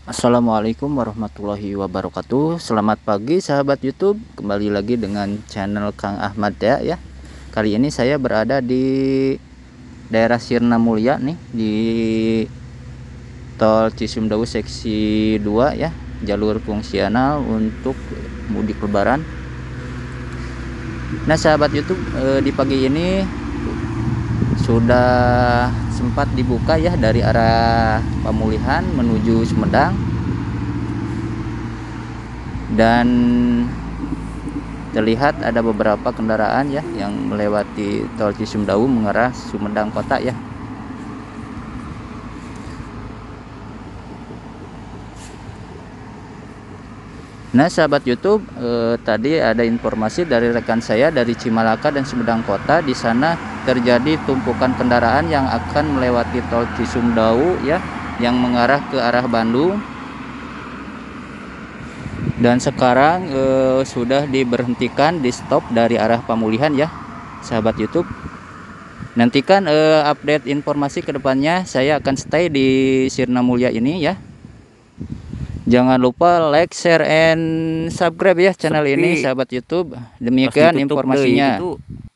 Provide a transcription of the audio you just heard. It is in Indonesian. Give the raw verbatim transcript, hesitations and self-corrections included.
Assalamualaikum warahmatullahi wabarakatuh. Selamat pagi sahabat YouTube. Kembali lagi dengan channel Kang Ahmad ya ya. Kali ini saya berada di daerah Sirna Mulia nih, di Tol Cisumdawu seksi dua ya, jalur fungsional untuk mudik lebaran. Nah, sahabat YouTube, eh, di pagi ini sudah sempat dibuka ya dari arah Pemulihan menuju Sumedang, dan terlihat ada beberapa kendaraan ya yang melewati tol Cisumdawu mengarah Sumedang kota ya. Nah, sahabat YouTube, eh, tadi ada informasi dari rekan saya dari Cimalaka dan Sumedang kota. Di sana terjadi tumpukan kendaraan yang akan melewati tol Cisumdawu ya, yang mengarah ke arah Bandung. Dan sekarang eh, sudah diberhentikan, di stop dari arah Pemulihan ya, sahabat YouTube. Nantikan eh, update informasi kedepannya. Saya akan stay di Sirna Mulia ini ya. Jangan lupa like, share, and subscribe ya channel ini Sepi sahabat YouTube. pas Demikian ditutup deui informasinya. gitu.